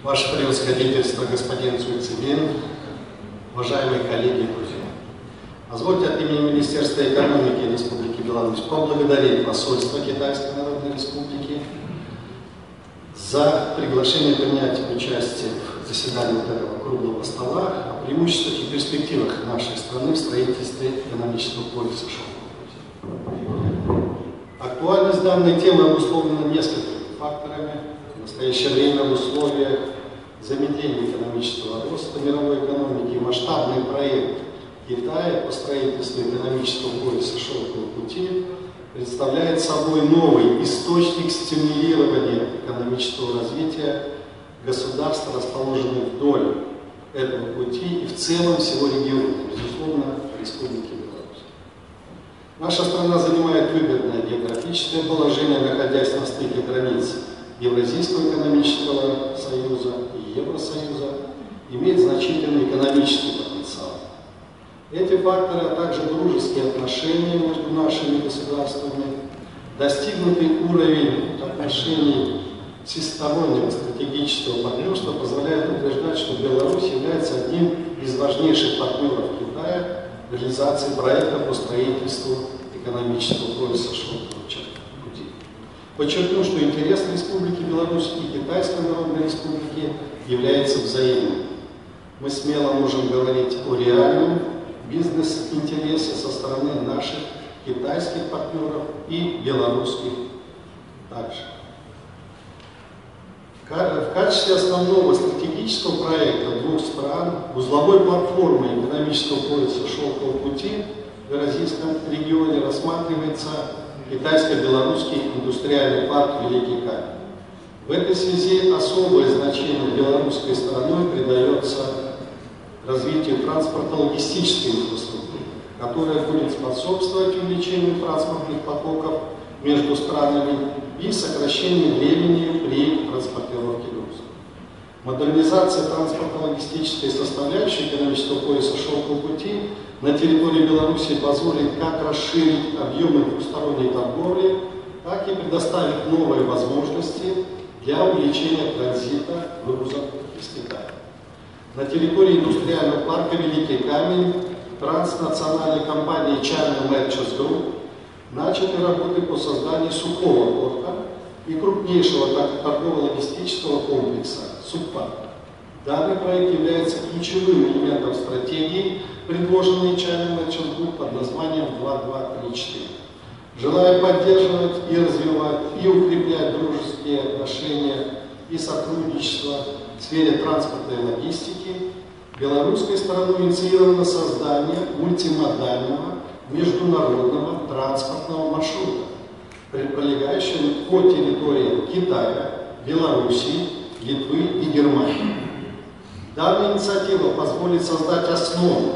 Ваше Превосходительство, господин Цуйцзибин, уважаемые коллеги и друзья. Позвольте от имени Министерства экономики Республики Беларусь поблагодарить посольство Китайской Народной Республики за приглашение принять участие в заседании вот этого круглого стола о преимуществах и перспективах нашей страны в строительстве экономического пояса шелкового пути. Актуальность данной темы обусловлена несколькими факторами. В настоящее время в условиях замедления экономического роста мировой экономики масштабный проект Китая по строительству экономического пояса шелкового пути представляет собой новый источник стимулирования экономического развития государств, расположенных вдоль этого пути и в целом всего региона, безусловно, Республики Беларусь. Наша страна занимает выгодное географическое положение, находясь на стыке границ Евразийского экономического союза и Евросоюза, имеет значительный экономический потенциал. Эти факторы, а также дружеские отношения между нашими государствами, достигнутый уровень отношений всестороннего стратегического партнерства позволяет утверждать, что Беларусь является одним из важнейших партнеров Китая в реализации проекта по строительству экономического пояса шелкового пути. Подчеркну, что интерес Республики Беларусь и Китайской Народной Республики является взаимным. Мы смело можем говорить о реальном бизнес-интересе со стороны наших китайских партнеров и белорусских также. В качестве основного стратегического проекта двух стран узловой платформы экономического пояса шелкового пути в Евразийском регионе рассматривается китайско-белорусский индустриальный парк «Великий камень». В этой связи особое значение белорусской стороной придается развитию транспортно-логистической инфраструктуры, которая будет способствовать увеличению транспортных потоков между странами и сокращению времени при транспортировке грузов. Модернизация транспортно-логистической составляющей экономического пояса шелкового пути на территории Беларуси позволит как расширить объемы двусторонней торговли, так и предоставить новые возможности для увеличения транзита грузов из Китая. На территории индустриального парка «Великий камень» транснациональной компании China Merchants Group начаты работы по созданию сухого порта и крупнейшего торгово-логистического комплекса «Субпарка». Данный проект является ключевым элементом стратегии, предложенной China Merchants Group под названием 2234. Желая поддерживать и развивать и укреплять дружеские отношения и сотрудничество в сфере транспорта и логистики, белорусской стороной инициировано создание мультимодального международного транспортного маршрута, пролегающего по территории Китая, Белоруссии, Литвы и Германии. Данная инициатива позволит создать основу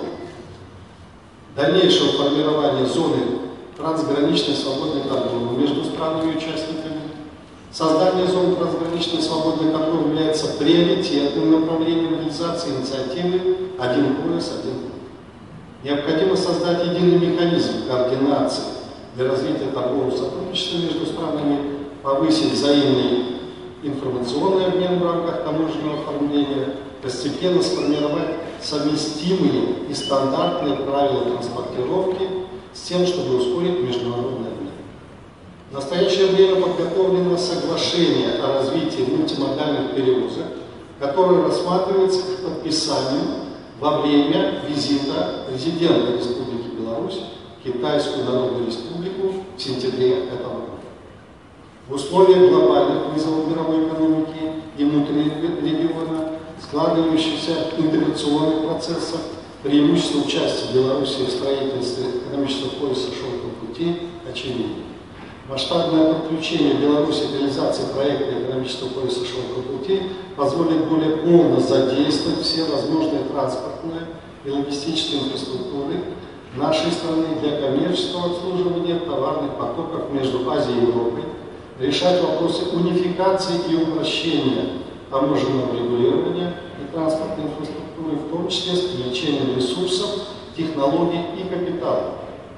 дальнейшего формирования зоны трансграничной свободной торговли между странами-участниками. Создание зон трансграничной свободной торговли является приоритетным направлением реализации инициативы «Один пояс, один путь». Необходимо создать единый механизм координации для развития торгового сотрудничества между странами, повысить взаимный информационный обмен в рамках таможенного оформления, постепенно сформировать совместимые и стандартные правила транспортировки с тем, чтобы ускорить международный обмен. В настоящее время подготовлено соглашение о развитии мультимодальных перевозок, которое рассматривается к подписанию во время визита президента Республики Беларусь в Китайскую Народную Республику в сентябре этого года. В условиях глобальных вызовов мировой экономики и внутреннего региона, складывающихся интеграционных процессов, преимущество участия Беларуси в строительстве экономического пояса шелкового пути очевидно. Масштабное подключение Беларуси к реализации проекта экономического пояса шелкового пути позволит более полно задействовать все возможные транспортные и логистические инфраструктуры нашей страны для коммерческого обслуживания товарных потоков между Азией и Европой, решать вопросы унификации и упрощения таможенного регулирования и транспортной инфраструктуры, в том числе с привлечением ресурсов, технологий и капитала.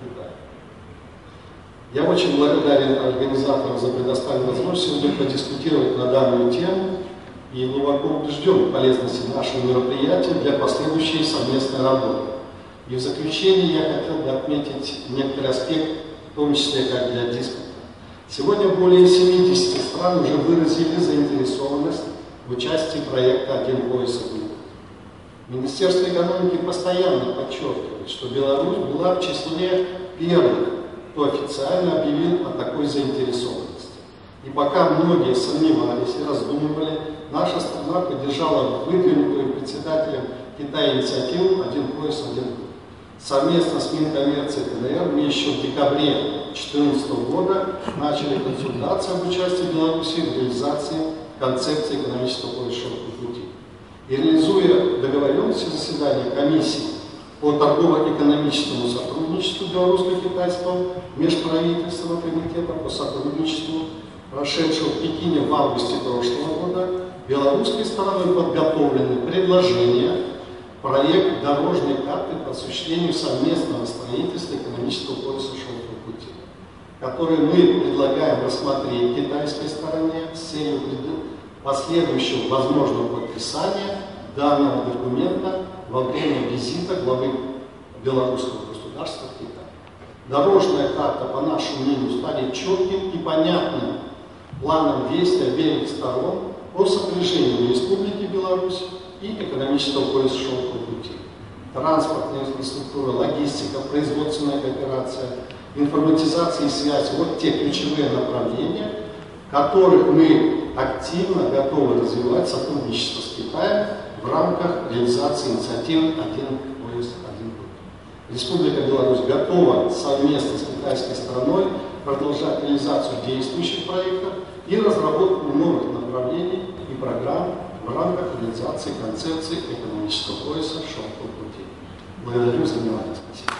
Я очень благодарен организаторам за предоставленную возможность сегодня подискутировать на данную тему. и глубоко убежден в полезности нашего мероприятия для последующей совместной работы. И в заключение я хотел бы отметить некоторый аспект, в том числе как для диспута. Сегодня более 70 стран уже выразили заинтересованность в участии проекта «Один пояс, один путь». Министерство экономики постоянно подчеркивает, что Беларусь была в числе первых, кто официально объявил о такой заинтересованности. И пока многие сомневались и раздумывали, наша страна поддержала выдвинутую председателем Китая инициативу «Один пояс, один путь». Совместно с Минкоммерцией КНР мы еще в декабре 2014 года начали консультации об участии Беларуси в реализации концепции экономического пояса широкого пути. И реализуя договоренности заседания комиссии по торгово-экономическому сотрудничеству белорусско-китайского межправительственного комитета по сотрудничеству, прошедшего в Пекине в августе прошлого года, белорусской стороной подготовлены предложения, проект дорожной карты по осуществлению совместного строительства экономического пояса широкого пути, который мы предлагаем рассмотреть китайской стороне с целью последующего возможного подписания данного документа во время визита главы белорусского государства в Китай. Дорожная карта, по нашему мнению, станет четким и понятным планом действий обеих сторон по сопряжению Республики Беларусь и экономического пояса широкого пути. Транспортная инфраструктура, логистика, производственная кооперация, информатизация и связь – вот те ключевые направления, в которых мы активно готовы развивать сотрудничество с Китаем в рамках реализации инициативы «Один пояс, один путь». Республика Беларусь готова совместно с китайской стороной продолжать реализацию действующих проектов и разработку новых направлений и программ в рамках реализации концепции экономического пояса широкого пути. Благодарю за внимание. Спасибо.